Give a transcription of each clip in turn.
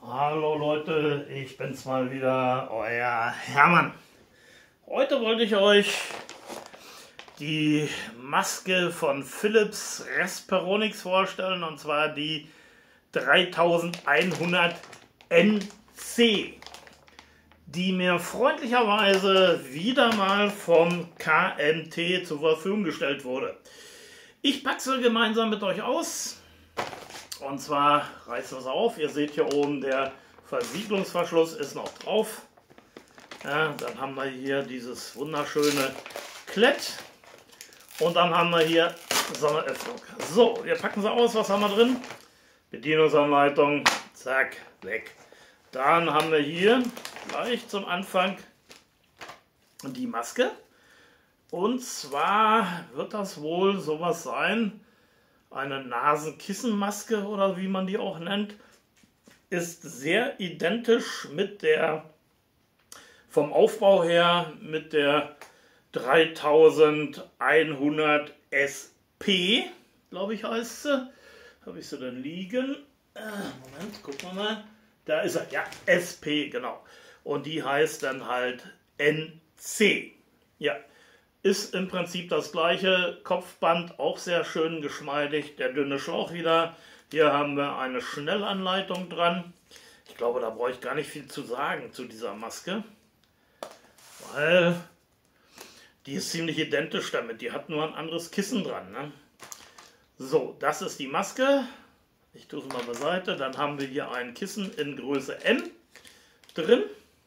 Hallo Leute, ich bin's mal wieder, euer Hermann. Heute wollte ich euch die Maske von Philips Respironics vorstellen, und zwar die 3100 NC, die mir freundlicherweise wieder mal vom KMT zur Verfügung gestellt wurde. Ich packe sie gemeinsam mit euch aus. Und zwar reißen wir es auf. Ihr seht hier oben, der Versiegelungsverschluss ist noch drauf. Ja, dann haben wir hier dieses wunderschöne Klett. Und dann haben wir hier so eine Öffnung. So, wir packen sie aus. Was haben wir drin? Bedienungsanleitung. Zack, weg. Dann haben wir hier gleich zum Anfang die Maske. Und zwar wird das wohl sowas sein. Eine Nasenkissenmaske oder wie man die auch nennt, ist sehr identisch mit der, vom Aufbau her, mit der 3100 SP, glaube ich heißt sie. Habe ich sie denn liegen? Moment, gucken wir mal. Da ist er, ja, SP, genau. Und die heißt dann halt NC. Ja. Ist im Prinzip das gleiche, Kopfband auch sehr schön geschmeidig, der dünne Schlauch wieder. Hier haben wir eine Schnellanleitung dran. Ich glaube, da brauche ich gar nicht viel zu sagen zu dieser Maske, weil die ist ziemlich identisch damit. Die hat nur ein anderes Kissen dran, ne? So, das ist die Maske. Ich tue es mal beiseite. Dann haben wir hier ein Kissen in Größe M drin.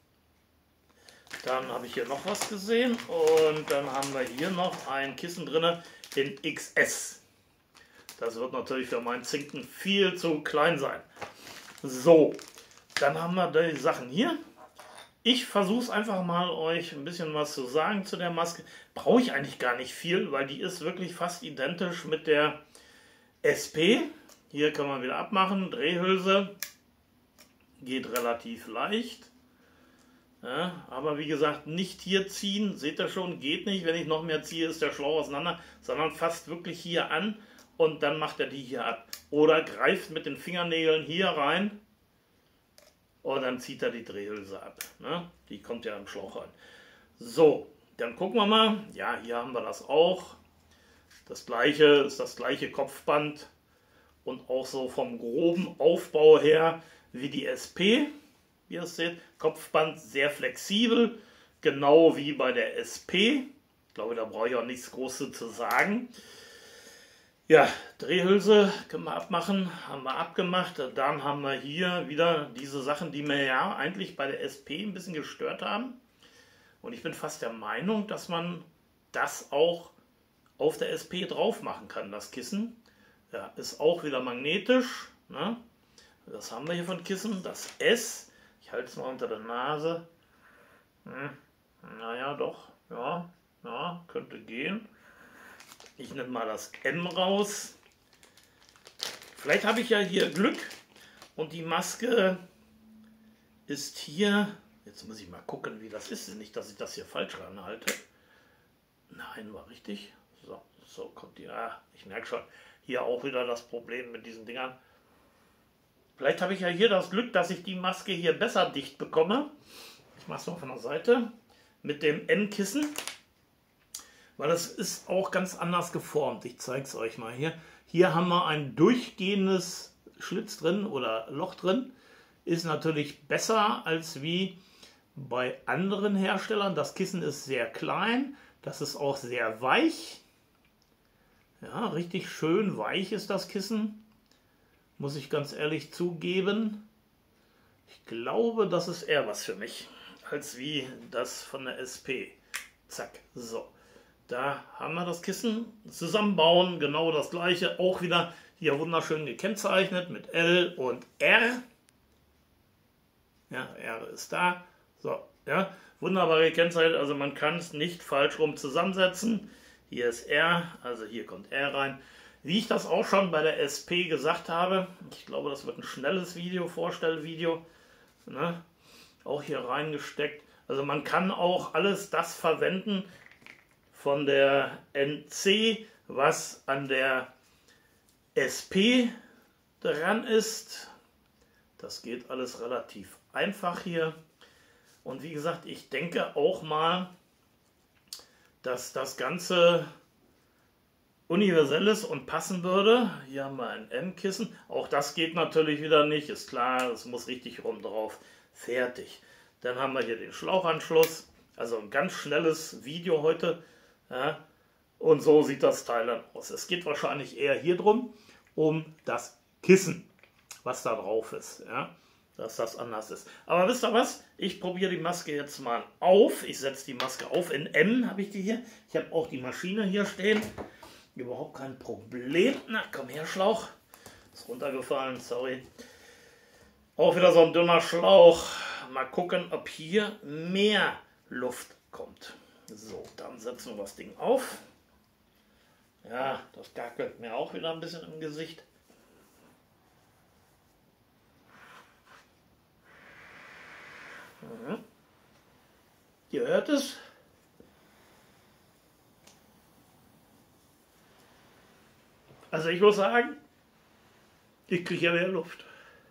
Dann habe ich hier noch was gesehen und dann haben wir hier noch ein Kissen drin in XS. Das wird natürlich für meinen Zinken viel zu klein sein. So, dann haben wir die Sachen hier. Ich versuche es einfach mal, euch ein bisschen was zu sagen zu der Maske. Brauche ich eigentlich gar nicht viel, weil die ist wirklich fast identisch mit der SP. Hier kann man wieder abmachen, Drehhülse. Geht relativ leicht. Ja, aber wie gesagt, nicht hier ziehen, seht ihr schon, geht nicht. Wenn ich noch mehr ziehe, ist der Schlauch auseinander, sondern fasst wirklich hier an und dann macht er die hier ab. Oder greift mit den Fingernägeln hier rein und dann zieht er die Drehhülse ab. Ne? Die kommt ja im Schlauch rein. So, dann gucken wir mal. Ja, hier haben wir das auch. Das gleiche ist das gleiche Kopfband und auch so vom groben Aufbau her wie die SP. Wie ihr es seht, Kopfband sehr flexibel, genau wie bei der SP. Ich glaube, da brauche ich auch nichts Großes zu sagen. Ja, Drehhülse können wir abmachen, haben wir abgemacht. Dann haben wir hier wieder diese Sachen, die mir ja eigentlich bei der SP ein bisschen gestört haben. Und ich bin fast der Meinung, dass man das auch auf der SP drauf machen kann, das Kissen. Ja, ist auch wieder magnetisch. Ne? Das haben wir hier von Kissen, das S. Ich halte es mal unter der Nase. Naja, doch. Ja, könnte gehen. Ich nehme mal das M raus. Vielleicht habe ich ja hier Glück und die Maske ist hier. Jetzt muss ich mal gucken, wie das ist. Nicht, dass ich das hier falsch ranhalte. Nein, war richtig. So kommt die. Ja, ich merke schon. Hier auch wieder das Problem mit diesen Dingern. Vielleicht habe ich ja hier das Glück, dass ich die Maske hier besser dicht bekomme. Ich mache es mal von der Seite mit dem N-Kissen, weil das ist auch ganz anders geformt. Ich zeige es euch mal hier. Hier haben wir ein durchgehendes Schlitz drin oder Loch drin. Ist natürlich besser als wie bei anderen Herstellern. Das Kissen ist sehr klein. Das ist auch sehr weich. Ja, richtig schön weich ist das Kissen. Muss ich ganz ehrlich zugeben. Ich glaube, das ist eher was für mich, als wie das von der SP. Zack, so. Da haben wir das Kissen. Zusammenbauen, genau das gleiche. Auch wieder hier wunderschön gekennzeichnet mit L und R. Ja, R ist da. So, ja, wunderbar gekennzeichnet. Also man kann es nicht falsch rum zusammensetzen. Hier ist R, also hier kommt R rein. Wie ich das auch schon bei der SP gesagt habe, ich glaube, das wird ein schnelles Video, Vorstellvideo, ne? Auch hier reingesteckt. Also man kann auch alles das verwenden von der NC, was an der SP dran ist. Das geht alles relativ einfach hier. Und wie gesagt, ich denke auch mal, dass das Ganze universell ist und passen würde. Hier haben wir ein M-Kissen. Auch das geht natürlich wieder nicht. Ist klar, es muss richtig rum drauf. Fertig. Dann haben wir hier den Schlauchanschluss. Also ein ganz schnelles Video heute. Ja. Und so sieht das Teil dann aus. Es geht wahrscheinlich eher hier drum, um das Kissen, was da drauf ist. Ja. Dass das anders ist. Aber wisst ihr was? Ich probiere die Maske jetzt mal auf. Ich setze die Maske auf. In M habe ich die hier. Ich habe auch die Maschine hier stehen. Überhaupt kein Problem. Na, komm her, Schlauch. Ist runtergefallen, sorry. Auch wieder so ein dünner Schlauch. Mal gucken, ob hier mehr Luft kommt. So, dann setzen wir das Ding auf. Ja, das gackelt mir auch wieder ein bisschen im Gesicht. Mhm. Ihr hört es. Also ich muss sagen, ich kriege ja mehr Luft.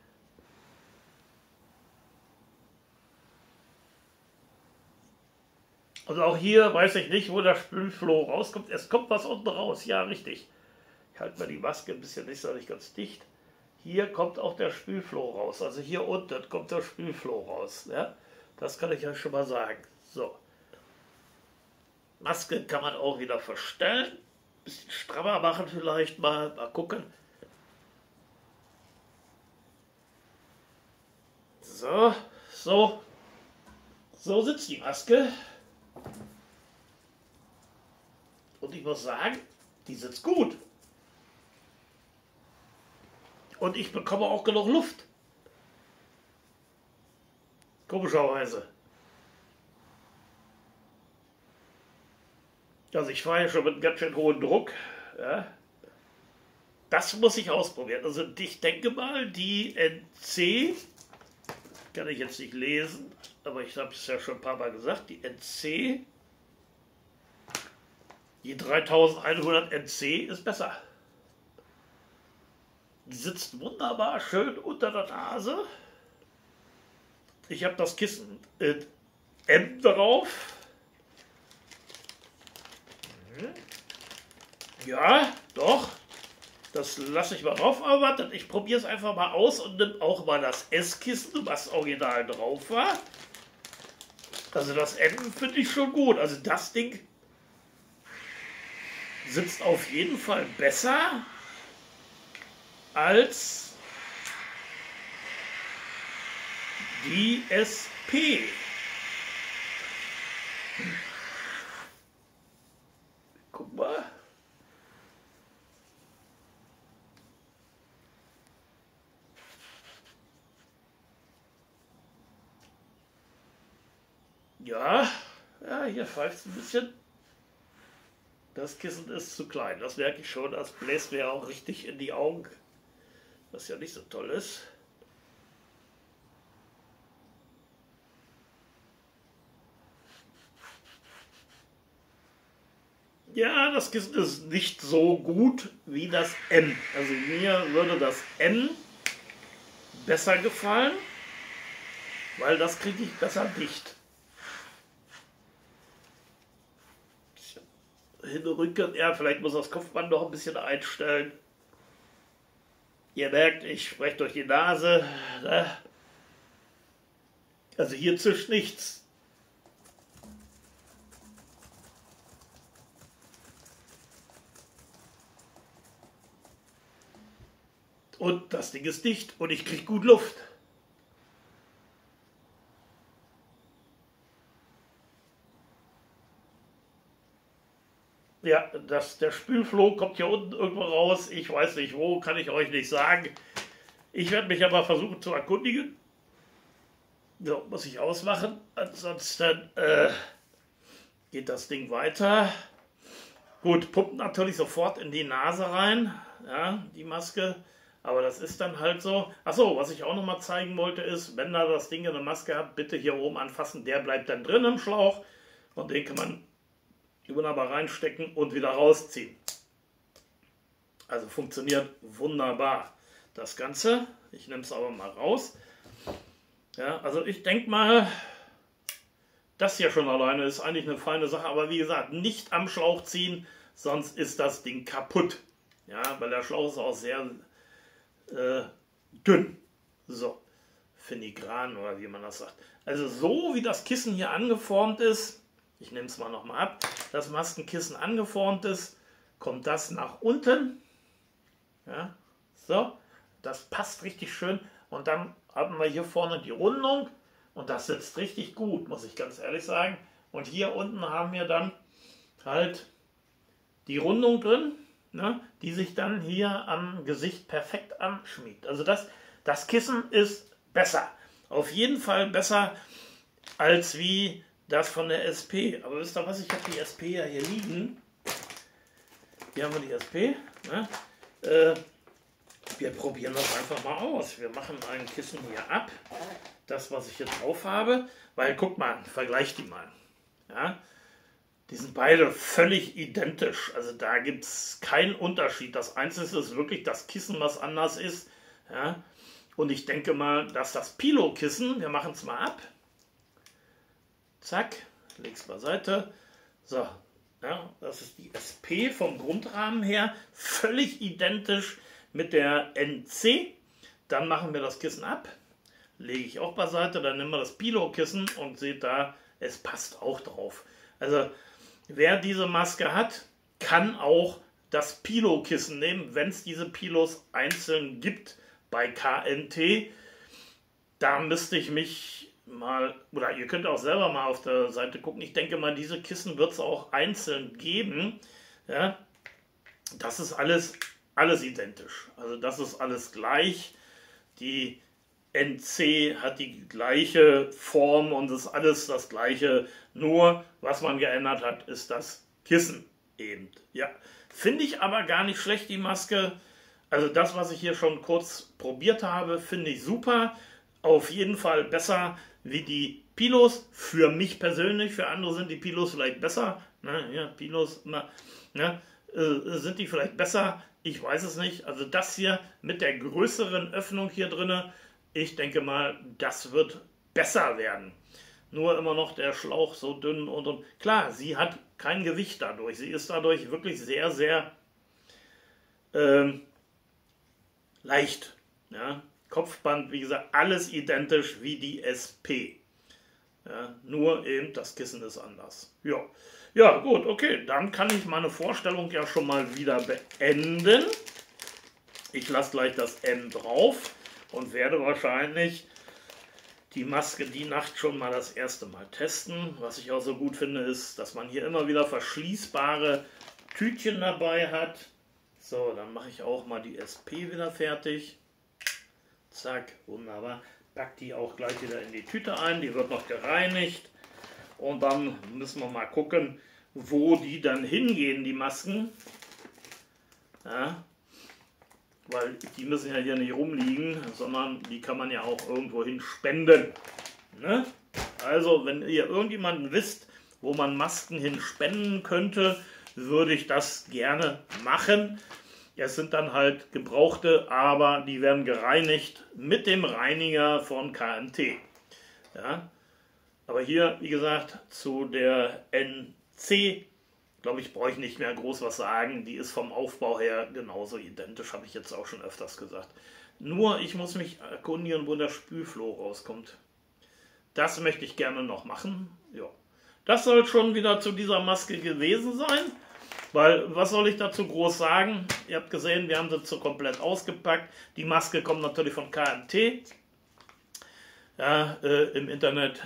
Also auch hier weiß ich nicht, wo der Spülfloh rauskommt. Es kommt was unten raus, ja richtig. Ich halte mal die Maske ein bisschen nicht ganz dicht. Hier kommt auch der Spülfloh raus. Also hier unten kommt der Spülfloh raus. Ja? Das kann ich ja schon mal sagen. So. Maske kann man auch wieder verstellen. Bisschen strammer machen vielleicht mal. Mal gucken. So, so sitzt die Maske. Und ich muss sagen, die sitzt gut. Und ich bekomme auch genug Luft. Komischerweise. Also ich fahre ja schon mit einem ganz schön hohen Druck. Ja. Das muss ich ausprobieren. Also ich denke mal, die NC, kann ich jetzt nicht lesen, aber ich habe es ja schon ein paar Mal gesagt, die NC, die 3100 NC ist besser. Die sitzt wunderbar schön unter der Nase. Ich habe das Kissen M drauf. Ja, doch. Das lasse ich mal drauf, aber ich probiere es einfach mal aus und nehme auch mal das S-Kissen, was original drauf war. Also das M finde ich schon gut. Also das Ding sitzt auf jeden Fall besser als die SP. Guck mal. Ja, hier pfeift es ein bisschen. Das Kissen ist zu klein, das merke ich schon. Das bläst mir auch richtig in die Augen, was ja nicht so toll ist. Ja, das Kissen ist nicht so gut wie das M. Also mir würde das M besser gefallen, weil das kriege ich besser dicht. Hinrücken, ja, vielleicht muss das Kopfband noch ein bisschen einstellen. Ihr merkt, ich spreche durch die Nase. Ne? Also hier zischt nichts. Und das Ding ist dicht und ich kriege gut Luft. Ja, der Spülfloh kommt hier unten irgendwo raus. Ich weiß nicht wo, kann ich euch nicht sagen. Ich werde mich aber versuchen zu erkundigen. So, muss ich ausmachen. Ansonsten geht das Ding weiter. Gut, pumpt natürlich sofort in die Nase rein. Ja, die Maske. Aber das ist dann halt so. Achso, was ich auch noch mal zeigen wollte ist, wenn da das Ding eine Maske hat, bitte hier oben anfassen. Der bleibt dann drin im Schlauch. Und den kann man wunderbar reinstecken und wieder rausziehen. Also funktioniert wunderbar. Das Ganze, Ich nehme es aber mal raus. Ja, also ich denke mal, das hier schon alleine ist eigentlich eine feine Sache, aber wie gesagt, nicht am Schlauch ziehen, sonst ist das Ding kaputt. Ja, weil der Schlauch ist auch sehr dünn. So, filigran oder wie man das sagt. Also so wie das Kissen hier angeformt ist, ich nehme es mal nochmal ab, das Maskenkissen angeformt ist, kommt das nach unten. Ja, so, das passt richtig schön. Und dann haben wir hier vorne die Rundung und das sitzt richtig gut, muss ich ganz ehrlich sagen. Und hier unten haben wir dann halt die Rundung drin, ne, die sich dann hier am Gesicht perfekt anschmiegt. Also das Kissen ist besser. Auf jeden Fall besser als wie das von der SP. Aber wisst ihr was, ich habe die SP ja hier liegen. Hier haben wir die SP. Ne? Wir probieren das einfach mal aus. Wir machen ein Kissen hier ab. Das, was ich jetzt drauf habe. Weil, guck mal, vergleich die mal. Ja? Die sind beide völlig identisch. Also da gibt es keinen Unterschied. Das Einzige ist wirklich das Kissen, was anders ist. Ja? Und ich denke mal, dass das Pilo-Kissen, wir machen es mal ab. Zack, leg's beiseite. So, ja, das ist die SP vom Grundrahmen her. Völlig identisch mit der NC. Dann machen wir das Kissen ab. Lege ich auch beiseite. Dann nehmen wir das Pilo-Kissen und seht da, es passt auch drauf. Also, wer diese Maske hat, kann auch das Pilo-Kissen nehmen, wenn es diese Pilos einzeln gibt bei KNT. Da müsste ich mich mal, oder ihr könnt auch selber mal auf der Seite gucken. Ich denke mal, diese Kissen wird es auch einzeln geben. Ja, das ist alles identisch. Also das ist alles gleich. Die NC hat die gleiche Form und ist alles das gleiche. Nur, was man geändert hat, ist das Kissen eben. Ja, finde ich aber gar nicht schlecht, die Maske. Also das, was ich hier schon kurz probiert habe, finde ich super. Auf jeden Fall besser wie die Pilos. Für mich persönlich, für andere sind die Pilos vielleicht besser. Ne, ja, Pilos, ne, sind die vielleicht besser? Ich weiß es nicht. Also das hier mit der größeren Öffnung hier drinne, ich denke mal, das wird besser werden. Nur immer noch der Schlauch so dünn und klar, sie hat kein Gewicht dadurch. Sie ist dadurch wirklich sehr, sehr leicht. Ja? Kopfband, wie gesagt, alles identisch wie die SP. Ja? Nur eben das Kissen ist anders. Ja. Ja, gut, okay. Dann kann ich meine Vorstellung ja schon mal wieder beenden. Ich lasse gleich das M drauf und werde wahrscheinlich die Maske die Nacht schon mal das erste Mal testen. Was ich auch so gut finde, ist, dass man hier immer wieder verschließbare Tütchen dabei hat. So, dann mache ich auch mal die SP wieder fertig. Zack, wunderbar. Pack die auch gleich wieder in die Tüte ein. Die wird noch gereinigt. Und dann müssen wir mal gucken, wo die dann hingehen, die Masken. Ja, weil die müssen ja hier nicht rumliegen, sondern die kann man ja auch irgendwo hin spenden. Ne? Also, wenn ihr irgendjemanden wisst, wo man Masken hin spenden könnte, würde ich das gerne machen. Es sind dann halt gebrauchte, aber die werden gereinigt mit dem Reiniger von KNT. Ja? Aber hier, wie gesagt, zu der NC, glaube ich, brauche ich nicht mehr groß was sagen. Die ist vom Aufbau her genauso identisch, habe ich jetzt auch schon öfters gesagt. Nur, ich muss mich erkundigen, wo der Spülfloh rauskommt. Das möchte ich gerne noch machen. Ja. Das soll schon wieder zu dieser Maske gewesen sein. Weil, was soll ich dazu groß sagen? Ihr habt gesehen, wir haben sie so komplett ausgepackt. Die Maske kommt natürlich von KNT. Ja, im Internet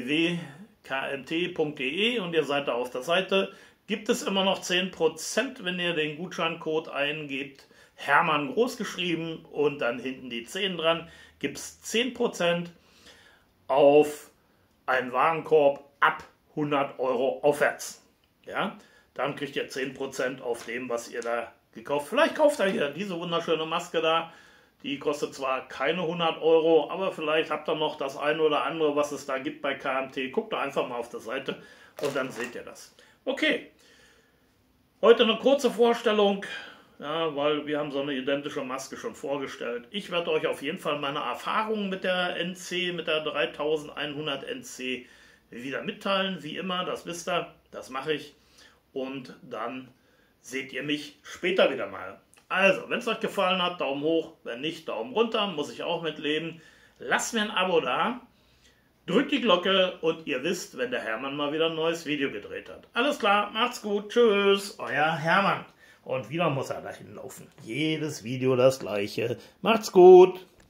www.knt.de und ihr seid da auf der Seite. Gibt es immer noch 10%, wenn ihr den Gutscheincode eingebt. Hermann groß geschrieben und dann hinten die 10 dran. Gibt es 10% auf einen Warenkorb ab 100 € aufwärts. Ja, dann kriegt ihr 10% auf dem, was ihr da gekauft. Vielleicht kauft ihr hier diese wunderschöne Maske da. Die kostet zwar keine 100 €, aber vielleicht habt ihr noch das eine oder andere, was es da gibt bei KNT. Guckt doch einfach mal auf der Seite und dann seht ihr das. Okay, heute eine kurze Vorstellung ja, weil wir haben so eine identische Maske schon vorgestellt. Ich werde euch auf jeden Fall meine Erfahrungen mit der NC, mit der 3100 NC wieder mitteilen, wie immer, das wisst ihr, das mache ich. Und dann seht ihr mich später wieder mal. Also, wenn es euch gefallen hat, Daumen hoch, wenn nicht, Daumen runter, muss ich auch mitleben. Lasst mir ein Abo da, drückt die Glocke und ihr wisst, wenn der Hermann mal wieder ein neues Video gedreht hat. Alles klar, macht's gut, tschüss, euer Hermann. Und wieder muss er dahin laufen. Jedes Video das gleiche. Macht's gut.